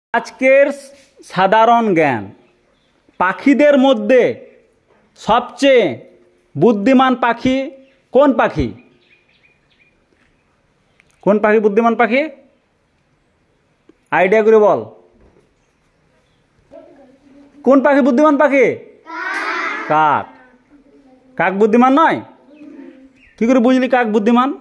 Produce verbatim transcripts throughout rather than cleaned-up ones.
আজকের সাধারণ জ্ঞান, পাখিদের মধ্যে সবচেয়ে বুদ্ধিমান পাখি কোন পাখি? কোন পাখি বুদ্ধিমান পাখি? আইডিয়া করে বল। কোন পাখি বুদ্ধিমান পাখি? কাক। কাক বুদ্ধিমান নয়? কি করে বুঝলি কাক বুদ্ধিমান?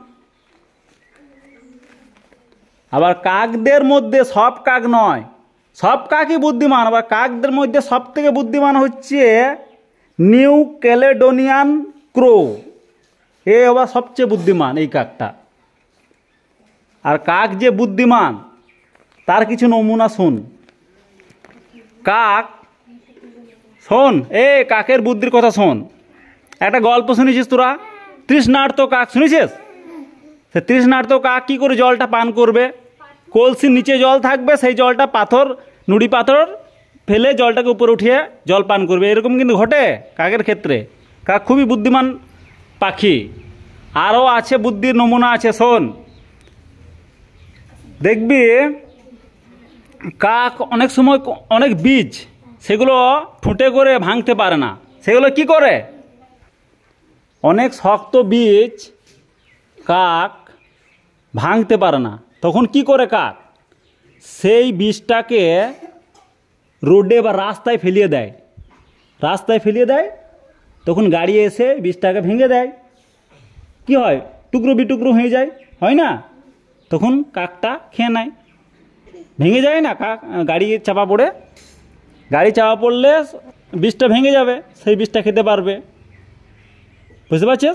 আবার কাকদের মধ্যে সব কাক নয়, সব কাকই বুদ্ধিমান। আবার কাকদের মধ্যে সব থেকে বুদ্ধিমান হচ্ছে নিউ ক্যালেডোনিয়ান ক্রো। এ আবার সবচেয়ে বুদ্ধিমান এই কাকটা। আর কাক যে বুদ্ধিমান তার কিছু নমুনা শোন। কাক শোন, এ কাকের বুদ্ধির কথা শোন। একটা গল্প শুনেছিস তোরা? তৃষ্ণার্ত কাক শুনেছিস? সে তৃষ্ণার্ত কাক কী করে জলটা পান করবে? কলসির নিচে জল থাকবে, সেই জলটা পাথর নুড়ি পাথর ফেলে জলটাকে উপরে উঠিয়ে জল পান করবে। এরকম কিন্তু ঘটে কাকের ক্ষেত্রে। কাক খুবই বুদ্ধিমান পাখি। আরও আছে বুদ্ধির নমুনা আছে, শোন। দেখবি কাক অনেক সময় অনেক বীজ সেগুলো ঠুঁটে করে ভাঙতে পারে না। সেগুলো কি করে? অনেক শক্ত বীজ কাক ভাঙতে পারে না, তখন কি করে কাক? সেই বীজটাকে রোডে বা রাস্তায় ফেলিয়ে দেয়। রাস্তায় ফেলিয়ে দেয়, তখন গাড়ি এসে বীজটাকে ভেঙে দেয়। কি হয়? টুকরো বিটুকরো হয়ে যায়, হয় না? তখন কাকটা খেয়ে নেয়। ভেঙে যায় না? কাক গাড়ি চাপা পড়ে, গাড়ি চাপা পড়লে বীজটা ভেঙে যাবে, সেই বীজটা খেতে পারবে। বুঝতে পারছিস?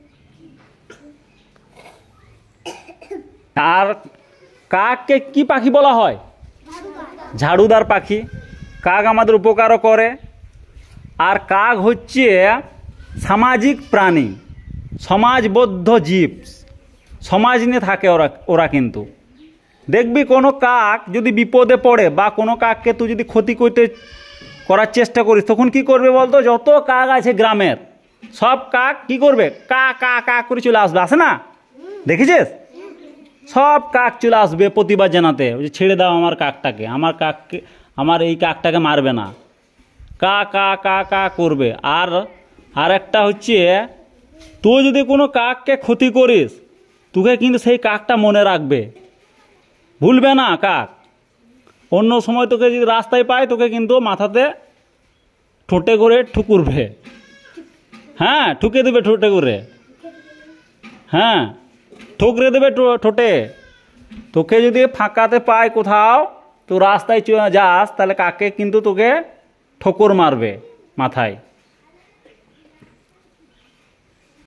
আর কাককে কি পাখি বলা হয়? ঝাড়ুদার পাখি। কাক আমাদের উপকারও করে। আর কাক হচ্ছে সামাজিক প্রাণী, সমাজবদ্ধ জীব। সমাজ নিয়ে থাকে ওরা ওরা কিন্তু দেখবি কোনো কাক যদি বিপদে পড়ে বা কোনো কাককে তুই যদি ক্ষতি করতে করার চেষ্টা করিস, তখন কি করবে বলতো? যত কাক আছে গ্রামের সব কাক কি করবে? কা কা কা করে চলে আসবে। আসে না? দেখেছিস? সব কাক চলে আসবে প্রতিবাদ জানাতে, ছেড়ে দাও আমার কাকটাকে, আমার কাককে, আমার এই কাকটাকে মারবে না। কা কা কা কা করবে। আর আর একটা হচ্ছে, তুই যদি কোনো কাককে ক্ষতি করিস, তোকে কিন্তু সেই কাকটা মনে রাখবে, ভুলবে না কাক। অন্য সময় তোকে যদি রাস্তায় পায়, তোকে কিন্তু মাথাতে ঠোঁটে করে ঠুকুরবে। হ্যাঁ, ঠুকে দেবে ঠোঁটে করে। হ্যাঁ, ঠুকরে দেবে ঠোঁটে। তোকে যদি ফাঁকাতে পায় কোথাও, তো রাস্তায় যাস, তাহলে কাকে কিন্তু তোকে ঠোকর মারবে মাথায়।